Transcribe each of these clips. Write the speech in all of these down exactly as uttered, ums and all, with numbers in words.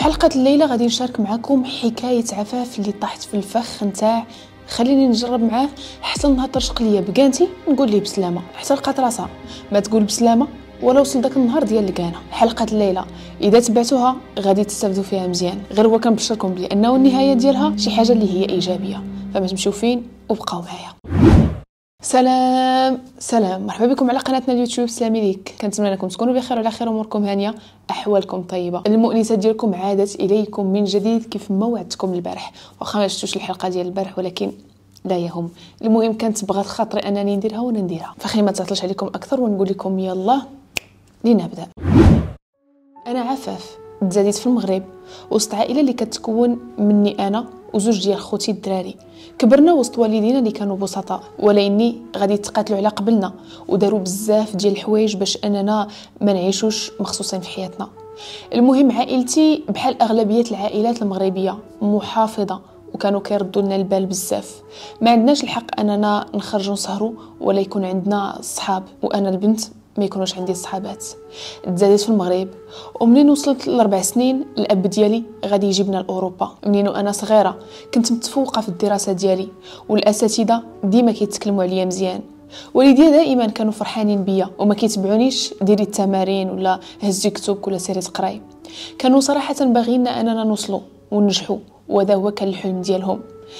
في حلقه الليله غادي نشارك معكم حكايه عفاف اللي طاحت في الفخ نتاع خليني نجرب معاه حتى النهار ترشق ليا بكانتي نقول ليه بسلامه، حتى لقات راسها ما تقول بسلامه ولا وصل داك النهار ديال الكانه. حلقه الليله اذا تبعتوها غادي تستافدوا فيها مزيان، غير هو كنبشركم بلي انه النهايه ديالها شي حاجه اللي هي ايجابيه، فما تمشيو فين وبقاو معايا. سلام سلام، مرحبا بكم على قناتنا اليوتيوب. سلامي ليك، كنتمنى انكم تكونوا بخير وعلى خير، اموركم هانيه، احوالكم طيبه. المؤنسه ديالكم عادت اليكم من جديد كيف ما وعدتكم البارح، واخا ما شفتوش الحلقه ديال البارح ولكن لا يهم، المهم كانت بغات خاطري انني نديرها وانا نديرها، فخلينا ما تعطلش عليكم اكثر ونقول لكم يلا لنبدا. انا عفاف، تزاديت في المغرب وسط عائله اللي كتكون مني انا وزوج ديال خوتي الدراري. كبرنا وسط والدينا اللي كانوا بسطاء، ولاني غادي يتقاتلوا على قبلنا وداروا بزاف ديال الحوايج باش اننا ما نعيشوش مخصوصين في حياتنا. المهم عائلتي بحال اغلبيه العائلات المغربيه محافظه، وكانوا كيردوا لنا البال بزاف. ما عندناش الحق اننا نخرجوا نسهروا ولا يكون عندنا صحاب، وانا البنت ما يكونوش عندي صحابات. تزاديت في المغرب، ومنين وصلت لاربع سنين الاب ديالي غادي يجيبنا لاوروبا. منين وانا صغيره كنت متفوقه في الدراسه ديالي، والاساتذه ديما كيتكلموا عليا مزيان. والديا دائما كانوا فرحانين بيا وما كيتبعونيش ديري التمارين ولا هزي كتب ولا سيري تقراي. كانوا صراحه باغينا اننا نوصلوا وننجحوا، وهذا هو كان الحلم ديالهم.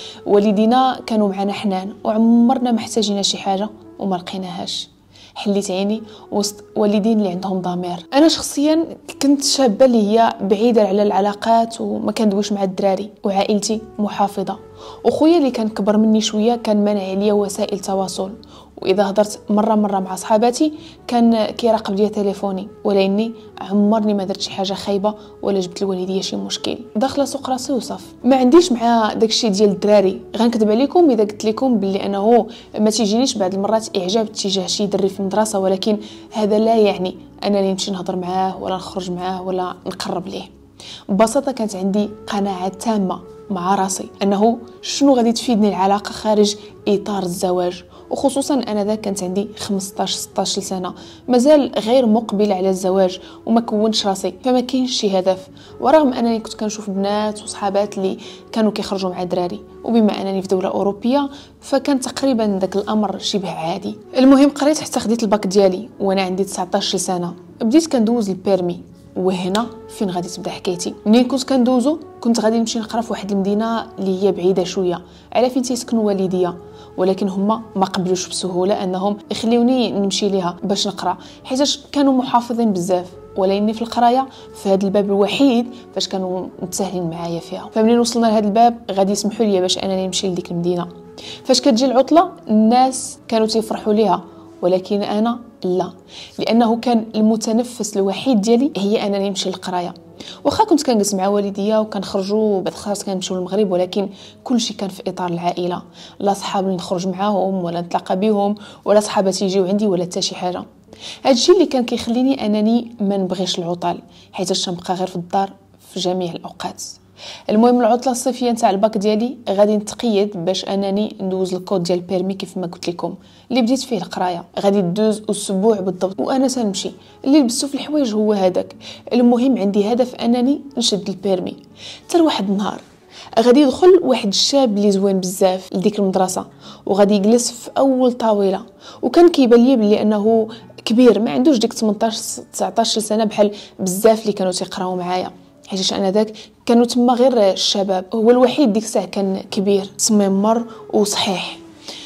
والدينا كانوا معنا حنان، وعمرنا ما احتاجينا شي حاجه وما لقيناهاش. حليت عيني وسط والدين اللي عندهم ضمير. انا شخصيا كنت شابه اللي هي بعيده على العلاقات وما كندويش مع الدراري، وعائلتي محافظه. وخويا اللي كان كبر مني شويه كان مانع عليا وسائل تواصل، واذا هضرت مره مره مع صحاباتي كان كيراقب ليا تليفوني، ولاني عمرني ما درت شي حاجه خايبه ولا جبت لوالديا شي مشكل. داخله سوق راسي وصف، ما عنديش مع داكشي ديال الدراري. غنكذب عليكم اذا قلت لكم باللي انه ما تيجينيش بعض المرات اعجاب تجاه شي دري في المدرسه، ولكن هذا لا يعني انني نمشي نهضر معاه ولا نخرج معاه ولا نقرب ليه. ببساطه كانت عندي قناعه تامه مع راسي انه شنو غادي تفيدني العلاقه خارج اطار الزواج، وخصوصا انا ذاك كانت عندي خمسطاش ستطاش سنه، مازال غير مقبل على الزواج وما كونش راسي، فما كاينش شي هدف. ورغم انني كنت كنشوف بنات وصحابات اللي كانوا كيخرجوا مع دراري، وبما انني في دوله اوروبيه فكان تقريبا داك الامر شبه عادي. المهم قريت حتى خديت الباك ديالي وانا عندي تسعطاش سنه، بديت كندوز البيرمي. وهنا فين غادي تبدا حكايتي. منين كنت كندوزو كنت غادي نمشي نقرا في واحد المدينه اللي هي بعيده شويه على فين تيسكنوا والديا، ولكن هما ما قبلوش بسهوله انهم يخليوني نمشي ليها باش نقرا، حيت كانوا محافظين بزاف، ولاني في القرايه في هذا الباب الوحيد فاش كانوا متساهلين معايا فيها. فمنين وصلنا لهذا الباب غادي يسمحوا لي باش انني نمشي لديك المدينه. فاش كتجي العطله الناس كانوا تيفرحوا ليها، ولكن انا لا، لانه كان المتنفس الوحيد ديالي هي انني نمشي للقرايه. واخا كنت كنجلس مع والديا وكنخرجوا بعد خلاص كنمشيو للمغرب، ولكن كل شيء كان في اطار العائله، لا صحاب اللي نخرج معاهم ولا نتلاقى بهم ولا صحاباتي يجيو عندي ولا حتى شي حاجه. هادشي اللي كان كيخليني انني ما نبغيش العطل، حيت نبقى غير في الدار في جميع الاوقات. المهم العطله الصيفيه نتاع الباك ديالي غادي نتقيد باش انني ندوز الكود ديال البيرمي كيف ما قلت لكم اللي بديت فيه القرايه. غادي ندوز اسبوع بالضبط وانا سنمشي، اللي لبستو في الحوايج هو هذاك. المهم عندي هدف انني نشد البيرمي. حتى واحد النهار غادي يدخل واحد الشاب اللي زوين بزاف لديك المدرسه، وغادي يجلس في اول طاوله، وكان كيبان لي بلي انه كبير، ما عندوش ديك ثمنطاش تسعطاش سنه بحال بزاف اللي كانوا تيقراو معايا، حيت انا ذاك كانوا تما غير الشباب. هو الوحيد ديك الساعه كان كبير سميمر وصحيح.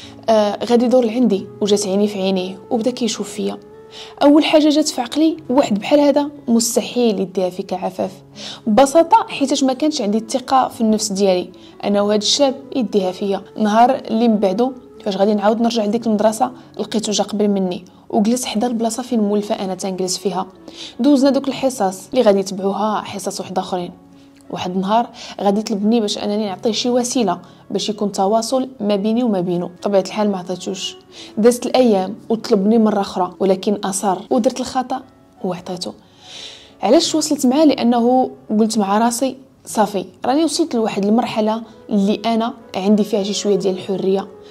آه غادي يدور لعندي وجات عيني في عينيه وبدا كيشوف فيا. اول حاجه جات في عقلي واحد بحال هذا مستحيل يديها فيك عفاف، ببساطه حيت ما كانش عندي الثقه في النفس ديالي انا وهذا الشاب يديها فيا. نهار اللي من بعدو فاش غادي نعاود نرجع لديك المدرسه لقيتو جا قبل مني وجلس حدا البلاصه فين مولفه انا تنجلس فيها. دوزنا دوك الحصص اللي غادي يتبعوها حصص واحد اخرين. واحد النهار غادي يطلبني باش انني نعطيه شي وسيله باش يكون تواصل ما بيني وما بينه. طبيعه الحال ما عطيتوش. دازت الايام وطلبني مره اخرى، ولكن اصر ودرت الخطا وعطيته. علاش وصلت معاه؟ لانه قلت مع راسي صافي راني وصلت لواحد المرحله اللي انا عندي فيها شي شويه ديال الحريه،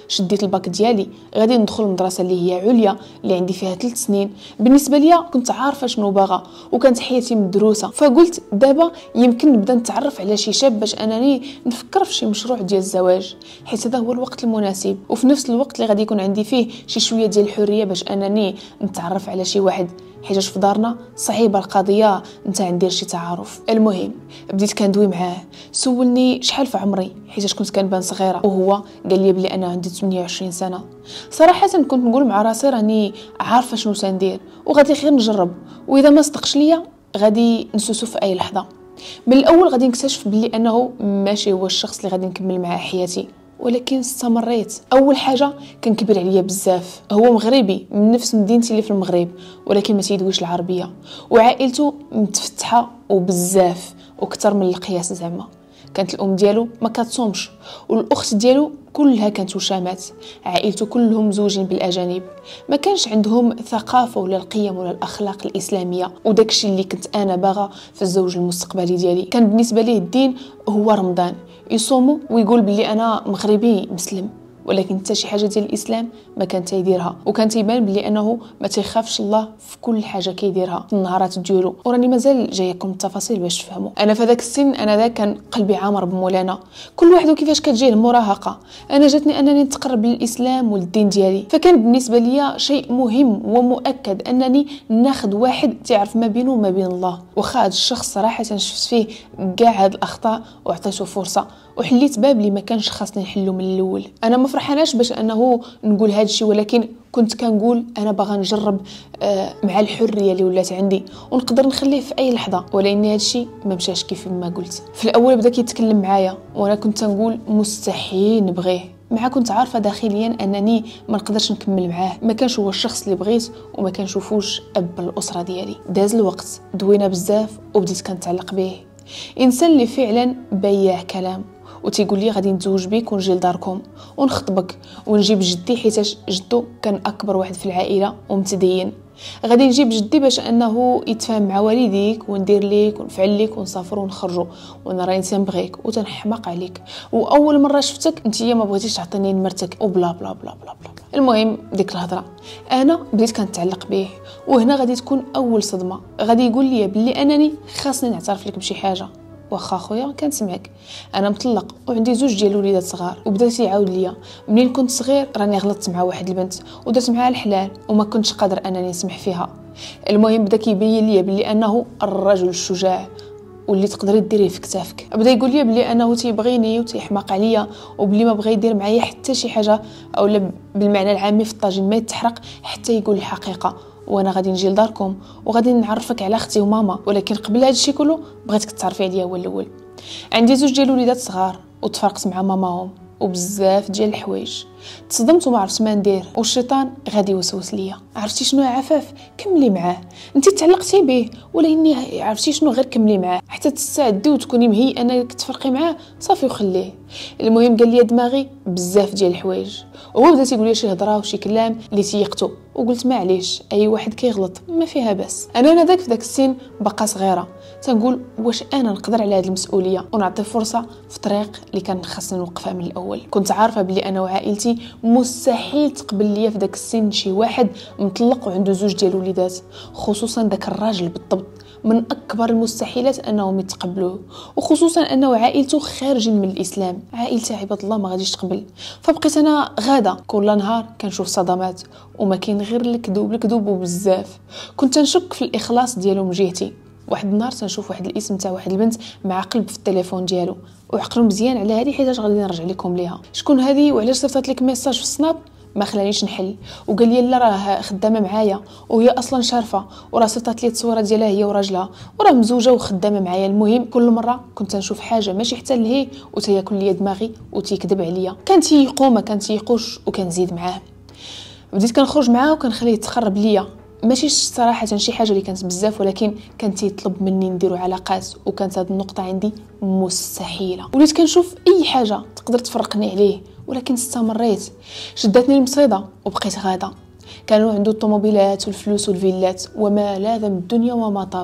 شديت الباك ديالي غادي ندخل المدرسه اللي هي عليا اللي عندي فيها ثلاث سنين. بالنسبه ليا كنت عارفه شنو باغا وكانت حياتي مدروسه، فقلت دابا يمكن نبدا نتعرف على شي شاب باش انني نفكر في شي مشروع ديال الزواج، حيت هذا هو الوقت المناسب وفي نفس الوقت اللي غادي يكون عندي فيه شي شويه ديال الحريه باش انني نتعرف على شي واحد، حيت في دارنا صعيبه القضيه نتا ندير شي تعارف. المهم بديت كندوي معاه، سولني شحال في عمري حيت كنت كنبان صغيره، وهو قال لي بلي انا عندي ثمانية وعشرين سنه. صراحه كنت نقول مع راسي راني عارفه شنو سندير وغادي غير نجرب، واذا ما صدقش ليا غادي نسوسو في اي لحظه. من الاول غادي نكتشف بلي انه ماشي هو الشخص اللي غادي نكمل معاه حياتي، ولكن استمريت. اول حاجه كان كبير عليا بزاف، هو مغربي من نفس مدينتي اللي في المغرب ولكن ما تيدويش العربيه، وعائلته متفتحه وبزاف وكثر من القياس زعما. كانت الام ديالو ما كتصومش والاخت ديالو كلها كانت وشامات، عائلته كلهم مزوجين بالاجانب، ما كانش عندهم ثقافه ولا القيم ولا الاخلاق الاسلاميه، وداكشي اللي كنت انا باغا في الزوج المستقبلي ديالي. كان بالنسبه ليه الدين هو رمضان، يصوموا ويقول بلي انا مغربي مسلم، ولكن حتى شي حاجه ديال الاسلام ما كان تيديرها، وكان تيبان بلي انه ما تيخافش الله في كل حاجه كيديرها في النهارات ديالو. وراني مازال جايكم التفاصيل باش تفهموا. انا في هذاك السن انا ذا كان قلبي عامر بمولانا، كل واحد وكيفاش كتجيه المراهقه. انا جاتني انني نتقرب للاسلام والدين ديالي، فكان بالنسبه ليا شيء مهم ومؤكد انني ناخذ واحد تعرف ما بينه وما بين الله. واخا هذا الشخص صراحه شفت فيه كاع هاد الاخطاء وعطيته فرصه وحليت باب اللي ما كانش خاصني نحلو من الاول. انا ما فرحاناش باش انه نقول هذا الشيء، ولكن كنت كنقول انا باغا نجرب آه مع الحريه اللي ولات عندي ونقدر نخليه في اي لحظه، ولكن هذا الشيء ما مشاش كيف ما قلت. في الاول بدا كيتكلم معايا وانا كنت نقول مستحيل نبغيه، مع كنت عارفه داخليا انني ما نقدرش نكمل معاه، ما كانش هو الشخص اللي بغيت وما كنشوفوش اب الاسره ديالي. داز الوقت دوينا بزاف وبديت كنتعلق به، انسان اللي فعلا بياع كلام وتيقول لي غادي نتزوج بيك ونجي لداركم ونخطبك ونجيب جدي حيت جدو كان اكبر واحد في العائله ومتدين، غادي نجيب جدي باش انه يتفاهم مع والديك وندير ليك ونفعل ليك ونسافروا ونخرجوا، وانا راني تنبغيك وتنحماق عليك، واول مره شفتك انت ما بغيتيش تعطيني نمرتك وبلا بلا بلا بلا بلا. المهم ديك الهضره انا بديت كنتعلق به، وهنا غادي تكون اول صدمه. غادي يقول لي بلي انني خاصني نعترف لك بشي حاجه. واخا خويا كنسمعك، انا مطلق وعندي زوج ديال الوليدات صغار. وبدا يعاود ليا منين كنت صغير راني غلطت مع واحد البنت ودرت معها الحلال وما كنتش قادر انني نسمح فيها. المهم بدا كيبين ليا بلي انه الرجل الشجاع واللي تقدري ديريه في كتافك. بدا يقول لي بلي انه تيبغيني وتيحماق عليا وبلي ما بغى يدير معايا حتى شي حاجه، اولا بالمعنى العامي في الطاجين ما يتحرق حتى يقول الحقيقه، وانا غادي نجي لداركم وغادي نعرفك على اختي وماما. ولكن قبل هذا الشيء كله بغيتك تعرفي عليا هو الاول. عندي زوج ديال الوليدات صغار وتفرقت مع ماماهم وبزاف ديال الحوايج، تصدمت وما عرفت ما ندير، والشيطان غادي يوسوس ليا. عرفتي شنو يا عفاف؟ كملي معاه، انت تعلقتي به ولكن عرفتي شنو غير كملي معاه حتى تستعدي وتكوني مهيئه انك تفرقي معاه صافي وخليه. المهم قال لي دماغي بزاف ديال الحوايج، وهو بدا تيقول لي شي هضره وشي كلام اللي تيقتو، وقلت معليش اي واحد كيغلط ما فيها بس. انا انا داك في داك السن باقا صغيره تنقول واش انا نقدر على هذه المسؤوليه ونعطي فرصه في طريق اللي كان خاصني نوقفها من الاول. كنت عارفه بلي انا وعائلتي مستحيل تقبل ليا في داك السن شي واحد مطلق وعنده زوج ديال الوليدات، خصوصا داك الراجل بالضبط من اكبر المستحيلات انهم يتقبلوه، وخصوصا انه عائلته خارج من الاسلام. عائلتي عباد الله ما غاديش تقبل. فبقيت انا غاده كل نهار كنشوف صدمات وما كاين غير الكذوب الكذوب وبزاف. كنت نشك في الاخلاص ديالو من جهتي. واحد النهار تنشوف واحد الاسم تاع واحد البنت مع قلب في التليفون ديالو، وعقلوا مزيان على هذه حيتاش غادي نرجع لكم ليها. شكون هذه وعلاش صيفطت لك ميساج في السناب؟ ما خلانيش نحل، وقال لي لا راه خدامه معايا وهي اصلا شارفه، وراه صيفطت لي التصويره ديالها هي وراجلها وراه مزوجه وخدامه معايا. المهم كل مره كنت نشوف حاجه ماشي حتى لهي وتياكل لي دماغي وتيكذب عليا. كان تيقو ما كان تيقوش وكنزيد معاه. بديت كنخرج معاه وكنخليه يتقرب ليا، ماشي صراحه شي حاجه اللي كانت بزاف، ولكن كان تيطلب مني نديرو علاقات، وكانت هذه النقطه عندي مستحيله. وليت كنشوف اي حاجه تقدر تفرقني عليه، ولكن استمريت. شدتني المصيده وبقيت غاده. كانوا عنده الطوموبيلات والفلوس والفيلات وما لاذ من الدنيا وما طاب،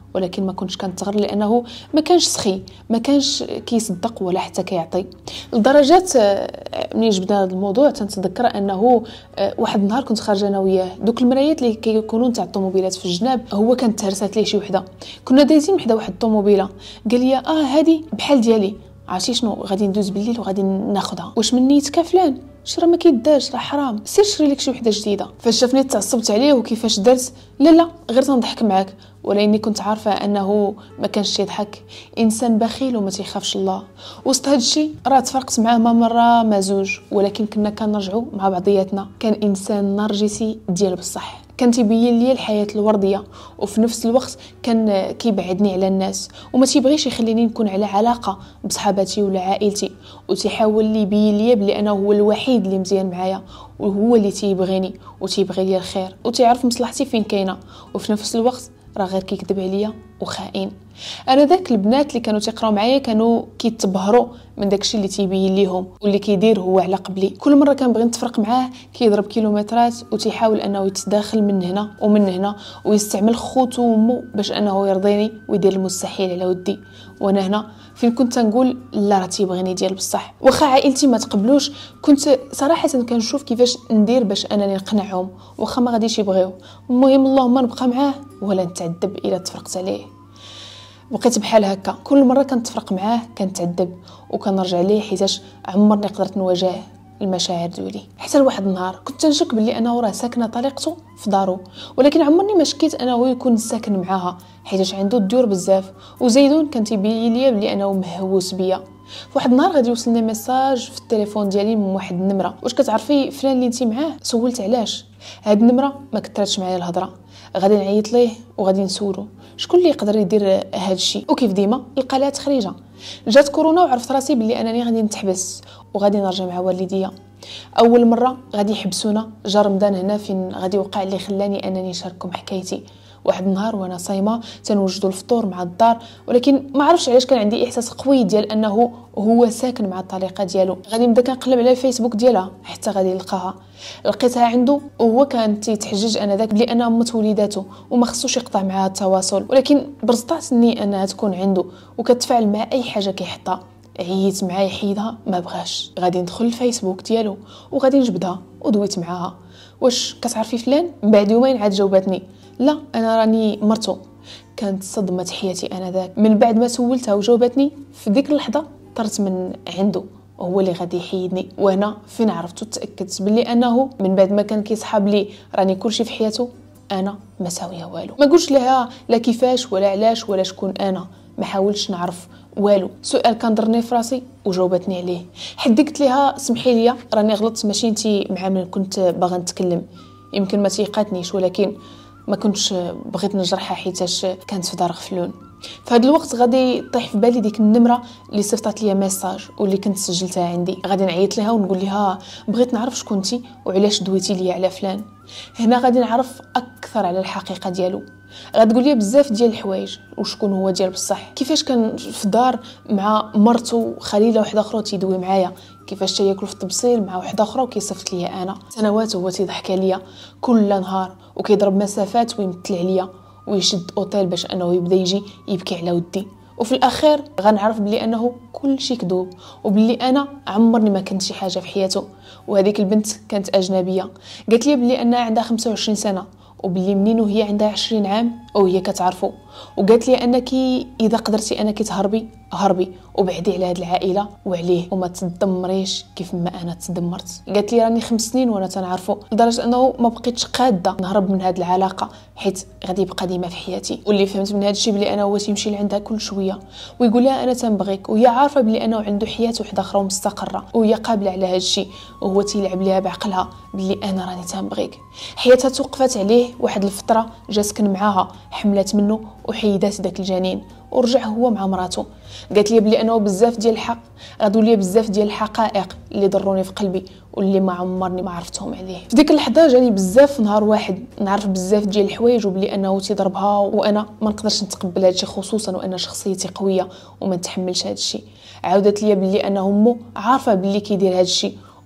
ولكن ما كنتش كنتغر لانه ما كانش سخي، ما كانش كيصدق ولا حتى كيعطي. لدرجات ملي جبنا هذا الموضوع تنتذكر انه واحد النهار كنت خارجه انا وياه، دوك المرايات اللي كيكونوا تاع الطوموبيلات في الجناب، هو كانت تهرسات ليه شي وحده، كنا دايزين وحده واحد الطوموبيله، قال لي اه هذه بحال ديالي، عرفتي شنو غادي ندوز بالليل وغادي ناخذها، واش من نيتك فلان؟ شرا ما كيدارش، راه حرام، سير شري لك شي وحده جديده. فاش شافني تعصبت عليه وكيفاش درت، لا لا غير تنضحك معاك، ولاني كنت عارفه انه ما كانش يضحك، انسان بخيل وما تيخافش الله. وسط هذا الشيء راه تفرقت معاه ما مره ما زوج، ولكن كنا كنرجعوا مع بعضياتنا. كان انسان نرجسي ديال بصح، كان تيبين لي الحياه الورديه، وفي نفس الوقت كان كيبعدني على الناس وما تيبغيش يخليني نكون على علاقه بصحاباتي ولا عائلتي، وتيحاول لي يبين لي بلي انا هو الوحيد اللي مزيان معايا وهو اللي تيبغيني وتيبغي لي الخير وتيعرف مصلحتي فين كاينه، وفي نفس الوقت راه غير كيكذب عليا وخائن. انا ذاك البنات اللي كانوا تيقراو معايا كانوا كيتبهروا من داكشي اللي تيبين ليهم واللي كيدير هو على قبلي. كل مره كنبغي نتفرق معاه كيضرب كيلومترات وتيحاول انه يتداخل من هنا ومن هنا ويستعمل خوتو وامو باش انه يرضيني ويدير المستحيل على ودي. وانا هنا فين كنت نقول لا راه تيبغيني ديال بصح، واخا عائلتي ما تقبلوش كنت صراحه كنشوف كيفاش ندير باش انني نقنعهم واخا ما غاديش يبغيو. المهم اللهم نبقى معاه ولا نتعذب الا تفرقت عليه. بقيت بحال هكا كل مره كنتفرق معاه كنتعذب وكنرجع ليه حيتاش عمرني قدرت نواجه المشاعر ديالي. حتى لواحد النهار كنت نشك بلي انه راه ساكنه طليقته في دارو، ولكن عمرني ما شكيت انه يكون ساكن معاها حيتاش عنده الديور بزاف، وزيدون كان تيبين لي بلي انه مهووس بيا. فواحد النهار غادي يوصلني ميساج في التليفون ديالي من واحد النمره، واش كتعرفي فلان اللي انت معاه؟ سولت علاش. هاد النمره ما كثرتش معايا الهضره، غادي نعيط ليه وغادي نسولو شكون اللي يقدر يدير هذا الشيء. وكيف ديما لقى لها تخريجه. جات كورونا وعرفت راسي بلي انني غادي نتحبس وغادي نرجع مع والديا. اول مره غادي يحبسونا جا رمضان هنا فين غادي وقع اللي خلاني انني نشارككم حكايتي. واحد النهار وانا صايمه تنوجدوا الفطور مع الدار، ولكن ما عرفتش علاش كان عندي احساس قوي ديال انه هو ساكن مع الطريقه ديالو. غادي نبدا كنقلب على الفيسبوك ديالها حتى غادي نلقاها، لقيتها عنده وهو كان تيتحجج انا ذاك بلي انا امت وليداتو وما خصوش يقطع معها التواصل، ولكن برزطاتني انها تكون عنده وكتفاعل مع اي حاجه كيحطها. عييت معاه يحيدها ما بغاش. غادي ندخل الفيسبوك ديالو وغادي نجبدها ودويت معاها. واش كتعرفي فلان؟ من بعد يومين عاد جاوباتني لا انا راني مرتو. كانت صدمه حياتي انا ذاك. من بعد ما سولتها وجاوباتني في ديك اللحظه طرت من عنده وهو اللي غادي يحيدني. وانا فين عرفت وتاكدت بلي انه من بعد ما كان كيصحاب لي راني كلشي في حياته انا ما ساويه والو. ما قلتش لها لا كيفاش ولا علاش ولا شكون انا، ما حاولتش نعرف والو. سؤال كان ضرني في راسي وجاوبتني عليه. حد قلت لها سمحي لي راني غلطت، ماشي انتي مع من كنت باغا نتكلم. يمكن ما تيقاتنيش ولكن ما كنتش بغيت نجرحها حيتاش كانت في دار غفلون. في هذا الوقت غادي طيح في بالي ديك النمره اللي صيفطات ليا ميساج واللي كنت سجلتها عندي. غادي نعيط لها ونقول لها بغيت نعرف شكونتي وعلاش دويتي ليا على فلان. هنا غادي نعرف اكثر على الحقيقه ديالو. غتقول لي بزاف ديال الحوايج وشكون هو ديال بصح، كيفاش كان في دار مع مرته خليله وحده اخرى تيدوي معايا، كيفاش تياكل في الطبسيل مع وحده اخرى وكيصيفط ليا انا. سنوات هو تيضحك عليا كل نهار وكيضرب مسافات ويمثل عليا ويشد اوتيل باش انه يبدا يجي يبكي على ودي. وفي الاخير غنعرف بلي انه كل شيء كذوب وبلي انا عمرني ما كنت شي حاجه في حياته. وهذيك البنت كانت اجنبيه، قالت لي بلي انها عندها خمسة وعشرين سنه وبلي منين وهي عندها عشرين عام وهي كتعرفو. وقالت لي انك اذا قدرتي انك تهربي هربي وبعدي على هذه العائله وعليه وما تدمريش كيف ما انا تدمرت. قالت لي راني خمس سنين وانا تنعرفو لدرجه انه ما بقيتش قاده نهرب من هذه العلاقه حيت غادي يبقى ديما في حياتي. واللي فهمت من هذا الشيء بلي انا هو تيمشي لعندها كل شويه ويقول لها انا تنبغيك، وهي عارفه بلي انه عنده حياه وحده اخرى مستقره وهي قابله على هذا الشيء، وهو تيلعب ليها بعقلها بلي انا راني تنبغيك. حياتها توقفت عليه واحد الفتره، جا سكن معاها حملت منه وحيدات داك الجنين ورجع هو مع مراته. قالت لي بلي انه بزاف ديال الحق غادو لي بزاف ديال الحقائق اللي ضروني في قلبي واللي ما عمرني ما عرفتهم عليه. في ديك اللحظه جاني بزاف نهار واحد نعرف بزاف ديال الحوايج وبلي انه تيضربها وانا ما نقدرش نتقبل هذا الشيء، خصوصا وانا شخصيتي قويه وما نتحملش هذا الشيء. عاودت لي بلي انه امه عارفه بلي كيدير هذا الشيء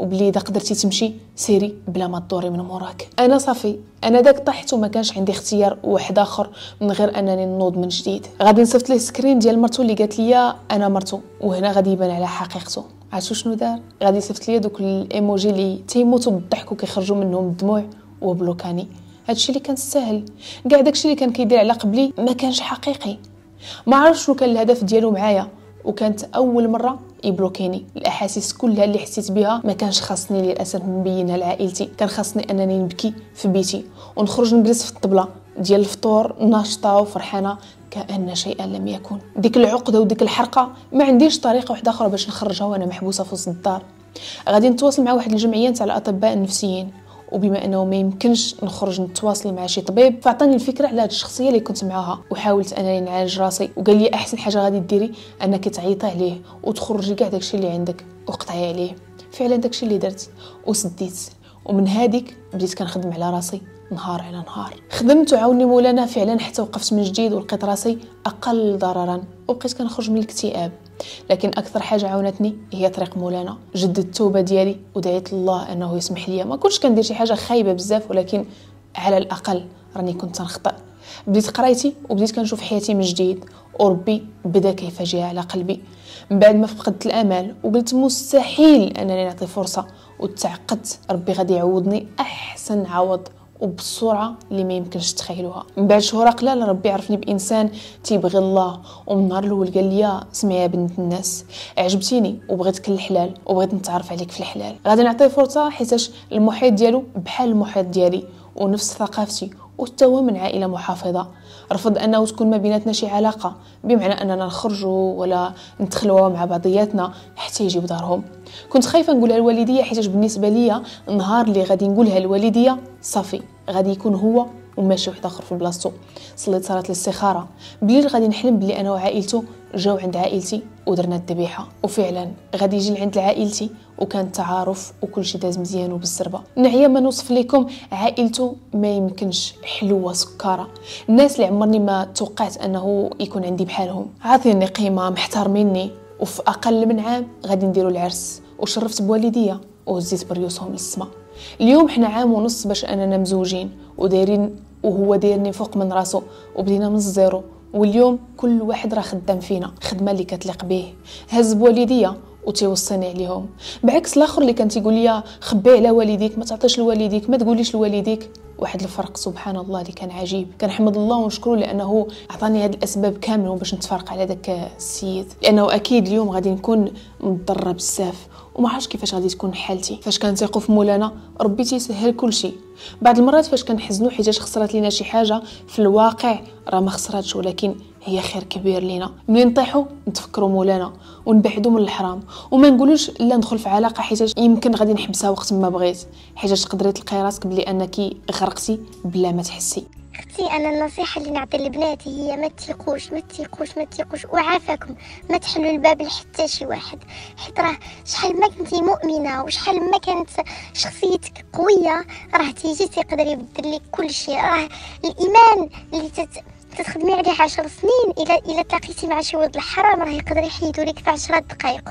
وبلي اذا قدرتي تمشي سيري بلا ما تدوري من موراك. انا صافي انا داك طحت وما كانش عندي اختيار واحد اخر من غير انني نوض من جديد. غادي نصيفط ليه سكرين ديال مرتو اللي قالت لي انا مرتو، وهنا غادي يبان على حقيقته. عرفتوا شنو دار؟ غادي يصيفط لي دوك الايموجي اللي تيموتوا بالضحك وكيخرجوا منهم الدموع وبلوكاني. هادشي اللي كان ساهل، كاع داكشي اللي كان كيدير على قبلي ما كانش حقيقي. ما عرفتش شنو كان الهدف ديالو معايا، وكانت اول مره يبلوكيني. الاحاسيس كلها اللي حسيت بها ما كانش خاصني للاسف نبينها لعائلتي، كان خاصني انني نبكي في بيتي ونخرج نجلس في الطبله ديال الفطور ناشطه وفرحانه كأن شيئا لم يكن. ديك العقده وديك الحرقه ما عنديش طريقه واحده اخرى باش نخرجها وانا محبوسه في وسط الدار. غادي نتواصل مع واحد الجمعيه تاع الاطباء النفسيين، وبما انه ما يمكنش نخرج نتواصل مع شي طبيب فعطاني الفكره على هاد الشخصيه اللي كنت معاها، وحاولت انني نعالج راسي. وقال لي احسن حاجه غادي ديري انك تعيطي عليه وتخرجي كاع داكشي اللي عندك وقطعي عليه. فعلا داكشي اللي درت وسديت، ومن هذيك بديت كنخدم على راسي نهار على نهار. خدمت وعاوني مولانا فعلا حتى وقفت من جديد ولقيت راسي اقل ضررا وبقيت كنخرج من الاكتئاب. لكن اكثر حاجه عاونتني هي طريق مولانا. جددت التوبه ديالي ودعيت الله انه يسمح لي. ما كنتش كندير شي حاجه خايبه بزاف، ولكن على الاقل راني كنت نخطئ. بديت قرايتي وبديت كنشوف حياتي من جديد، وربي بدا كيفاجئ على قلبي. من بعد ما فقدت الامل وقلت مستحيل انني نعطي فرصه، وتعقدت ربي غادي يعوضني احسن عوض وبالسرعه اللي ما يمكنش تخيلوها. من بعد شهور قلال ربي عرفني بانسان تيبغي الله، ومن النهار الاول قال لي اسمعي يا بنت الناس، عجبتيني وبغيتك الحلال وبغيت نتعرف عليك في الحلال. غادي نعطيه فرصه حيتاش المحيط ديالو بحال المحيط ديالي ونفس ثقافتي، وحتى هو من عائله محافظه. رفض انه تكون ما بيناتنا شي علاقه بمعنى اننا نخرجوا ولا ندخلوا مع بعضياتنا حتى يجيو دارهم. كنت خايفه نقولها للوالديه حيتاش بالنسبه ليا النهار اللي غادي نقولها للوالديه صافي غادي يكون هو وماشي واحد اخر في بلاصتو. صليت صلاه الاستخاره بالليل، غادي نحلم بلي انا وعائلته جاو عند عائلتي ودرنا الذبيحه، وفعلا غادي يجي عند عائلتي وكان تعارف وكل شيء داز مزيان وبالزربه. نعيا ما نوصف لكم عائلته ما يمكنش، حلوه سكاره، الناس اللي عمرني ما توقعت انه يكون عندي بحالهم. عاطيني قيمه، محترميني، وفي اقل من عام غادي نديروا العرس. وشرفت بوالديا وهزيت بريوسهم للسما. اليوم حنا عام ونص باش اننا مزوجين ودايرين، وهو دايرني فوق من راسو، وبدينا من الزيرو. واليوم كل واحد راه خدام فينا خدمه اللي كتليق به. هز بوالديا وتيوصيني عليهم، بعكس الاخر اللي كان تيقول لي خبي على والديك، ما تعطيش لوالديك، ما تقوليش لوالديك. واحد الفرق سبحان الله اللي كان عجيب. كنحمد الله ونشكره لانه عطاني هذه الاسباب كامله باش نتفرق على داك السيد، لانه اكيد اليوم غادي نكون مضره بزاف وما عرفتش كيفاش غادي تكون حالتي. فاش كنثيقوا في مولانا ربي تيسهل كل شيء. بعض المرات فاش كنحزنوا حيتاش خسرات لينا شي حاجه، في الواقع راه ما خسراتش ولكن هي خير كبير لينا. ملي نطيحوا نتفكروا مولانا ونبعدوا من الحرام، وما نقولوش لا ندخل في علاقه حيتاش يمكن غادي نحبسها وقت ما بغيت، حيتاش تقدري تلقاي راسك بلي انك غرقتي بلا ما تحسي. اختي انا النصيحه اللي نعطي لبناتي هي ما تيقوش ما تيقوش ما تيقوش وعافاكم ما تحلوا الباب لحتى شي واحد، حيت راه شحال ما كنتي مؤمنه وشحال ما كانت شخصيتك قويه راه تيجي تيقدر يبدل لك كل شيء. راه الايمان اللي تت تخدمي عليه عشر سنين الى الى تلاقيتي مع شي ولد الحرام راه يقدر يحيدو لك في عشرة دقائق.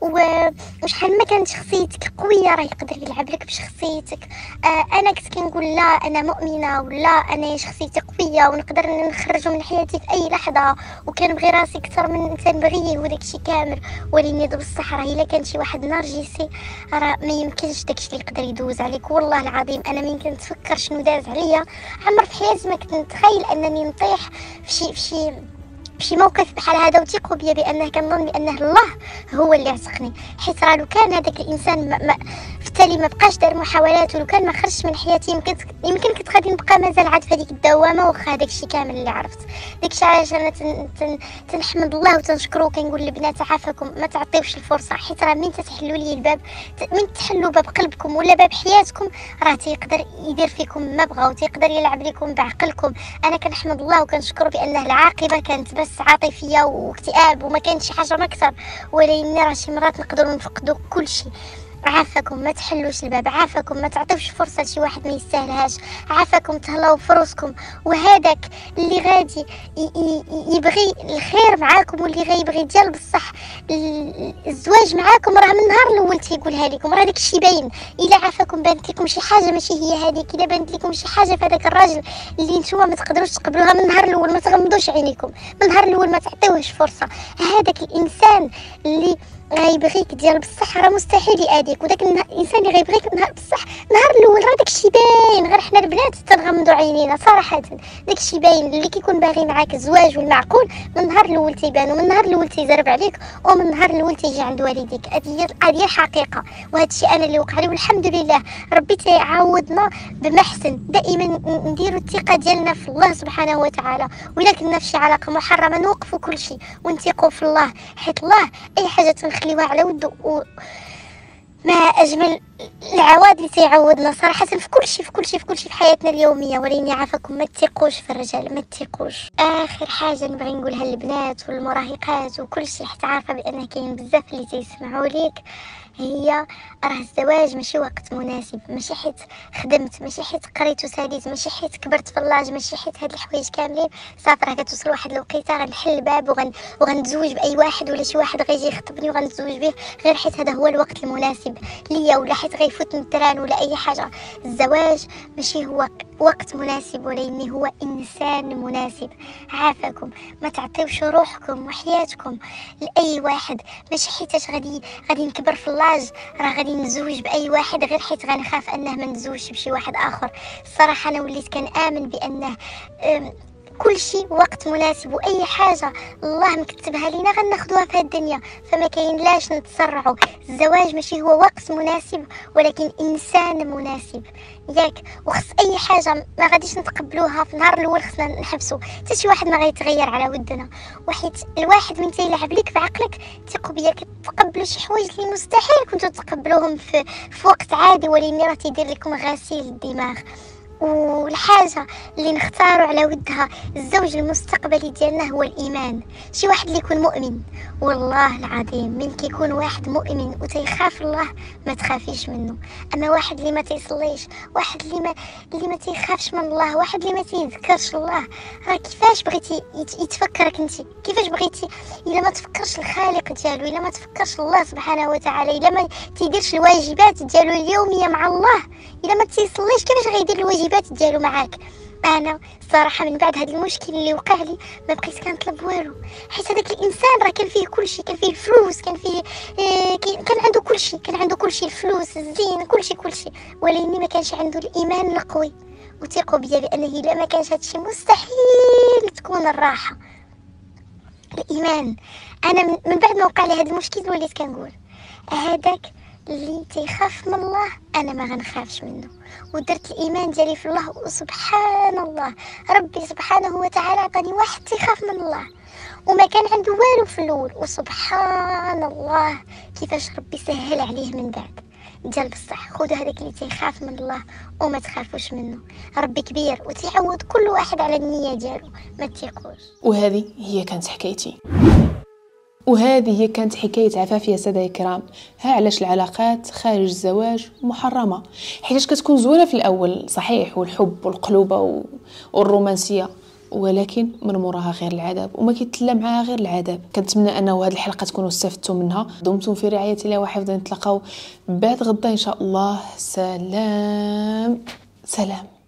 وشحال ما كانت شخصيتك قويه راه يقدر يلعب لك بشخصيتك. آه انا كنت كنقول لا انا مؤمنه ولا انا شخصيتي قويه ونقدر نخرجه من حياتي في اي لحظه، وكنبغي راسي اكثر من تنبغيه وداكشي كامل. ولكن بصح راه الا كان شي واحد نرجسي راه ما يمكنش داكشي اللي يقدر يدوز عليك. والله العظيم انا ملي كنتفكر شنو داز عليا عمر في حياتي ما كنت نتخيل انني نطيح في شي في شي في موقف بحال هذا. وثيقوا بيا بانه كنظن بانه الله هو اللي عتقني، حيت راه لو كان هذاك الانسان ما ما في التالي ما بقاش دار محاولات ولو كان ما خرجش من حياتي يمكن يمكن كنت غادي نبقى مازال عاد في هذيك الدوامه واخا هذاك الشيء كامل اللي عرفت. داكشي علاش انا تن تن تنحمد الله وتنشكرو. كنقول للبنات عافاكم ما تعطيوش الفرصه، حيت راه من تتحلوا لي الباب من تحلوا باب قلبكم ولا باب حياتكم راه تيقدر يدير فيكم ما بغا وتيقدر يلعب لكم بعقلكم. انا كنحمد الله وكنشكر بانه العاقبه كانت بس عاطفيه واكتئاب وما كانش شي حاجه ما اكثر، ولكن راه شي مرات نقدروا نفقدوا كل شيء. عافاكم ما تحلوش الباب، عافاكم ما تعطيوش فرصه لشي واحد ما يستاهلهاش، عافاكم تهلاو في روسكم. وهذاك اللي غادي يبغي الخير معاكم واللي غيبغي ديال بصح الزواج معاكم راه من النهار الاول تيقولها لكم، راه داكشي باين. الا عافاكم بانت لكم شي حاجه ماشي هي هذيك، الا بانت لكم شي حاجه في هذاك الراجل اللي نتوما ما تقدروش تقبلوها من النهار الاول، ما تغمضوش عينيكم من النهار الاول، ما تعطيوهش فرصه. هذاك الانسان اللي غيبغيك ديال بصح راه مستحيل يأذيك، وداك الانسان اللي غيبغيك نهار بصح نهار الاول راه داكشي باين، غير حنا البنات تنغمضوا عينينا صراحه. داكشي باين اللي كيكون باغي معاك الزواج والمعقول من النهار الاول تيبان، ومن النهار الاول تيزرب عليك، ومن النهار الاول تيجي عند والديك. هذه هذه الحقيقه، وهذا الشيء انا اللي وقع لي والحمد لله. ربي تيعاودنا بمحسن. دائما نديروا الثقه ديالنا في الله سبحانه وتعالى، وإلا كنا في شي علاقه محرمه نوقفوا كل شيء ونثقوا في الله، حيت الله اي حاجه تنخليوها على وده. و... ما اجمل العواد اللي تيعودنا صراحه في كل شيء في كل شيء في كل شيء في حياتنا اليوميه. وليني عافاكم ما تثقوش في الرجال، ما تثقوش. اخر حاجه نبغي نقولها للبنات والمراهقات وكل شيء، حتى عارفه بان كاين بزاف اللي تيسمعوا ليك، هي راه الزواج ماشي وقت مناسب، ماشي حيت خدمت، ماشي حيت قريت وساليت، ماشي حيت كبرت في اللاج، ماشي حيت هاد الحوايج كاملين. صافي راه كتوصل واحد الوقيته غنحل الباب وغن وغنتزوج باي واحد، ولا شي واحد غيجي يخطبني وغنتزوج به غير حيت هذا هو الوقت المناسب ليا، ولا حيت غيفوتني التران ولا اي حاجه. الزواج ماشي هو وقت مناسب، ولكن هو انسان مناسب. عافاكم ما تعطيوش روحكم وحياتكم لاي واحد، ماشي حيتاش غادي غادي نكبر في اللاج راه غادي نتزوج باي واحد غير حيت غنخاف انه ما نتزوجش بشي واحد اخر. الصراحه انا وليت كنامن بانه كل شيء وقت مناسب، واي حاجه الله مكتبها لينا غناخذوها في الدنيا، فما كاين لاش نتسرعوا. الزواج ماشي هو وقت مناسب ولكن انسان مناسب، ياك. وخص اي حاجه ما غاديش نتقبلوها في النهار الاول خصنا نحبسوا، حتى شي واحد ما غيتغير على ودنا. وحيت الواحد من تيلعب لك في عقلك ثقوا بيا كتقبلوا شي حوايج اللي مستحيل كنتو تقبلوهم في, في وقت عادي، ولكن راه تيدير لكم غسيل الدماغ. والحاجه اللي نختاروا على ودها الزوج المستقبلي ديالنا هو الايمان. شي واحد اللي يكون مؤمن، والله العظيم من كيكون واحد مؤمن وتيخاف الله ما تخافيش منه. اما واحد اللي ما تيصليش، واحد اللي ما اللي ما تيخافش من الله، واحد اللي ما تيذكرش الله، راه كيفاش بغيتي يتفكرك انت؟ كيفاش بغيتي الا ما تفكرش الخالق ديالو، الا ما تفكرش الله سبحانه وتعالى، الا ما تيديرش الواجبات ديالو اليوميه مع الله، الا ما تيصليش كيفاش غيدير الواجبات ديالو معاك؟ انا صراحه من بعد هذا المشكل اللي وقع لي ما بقيت كنطلب والو، حيت هذاك الانسان راه كان فيه كل شيء، كان فيه الفلوس، كان فيه آه كان عنده كل شيء، كان عنده كل شيء، الفلوس، الزين، كل شيء كل شيء، ولكن ما كانش عنده الايمان القوي. وثقوا بيا بانه الا ما كانش هذا الشيء مستحيل تكون الراحه. الايمان. انا من بعد ما وقع لي هذا المشكل وليت كنقول هذاك اللي تيخاف من الله انا ما غنخافش منه، ودرت الايمان ديالي في الله. وسبحان الله ربي سبحانه وتعالى عطاني واحد تيخاف من الله وما كان عنده والو في الاول، وسبحان الله كيفاش ربي سهل عليه من بعد. ديال بصح خذوا هذاك اللي تيخاف من الله وما تخافوش منه، ربي كبير وتيعوض كل واحد على النيه ديالو، ما تيقوش. وهذه هي كانت حكايتي، وهذه هي كانت حكاية عفاف يا سادة الكرام. ها علاش العلاقات خارج الزواج محرمة، حيتاش كتكون زوينة في الأول صحيح، والحب والقلوبة والرومانسية، ولكن من موراها غير العذاب، وما كيتلا معاها غير العذاب. كنتمنى انه هذه الحلقه تكونوا استفدتوا منها. دمتم في رعايه الله وحفظه، نتلاقاو بعد غدا ان شاء الله. سلام سلام.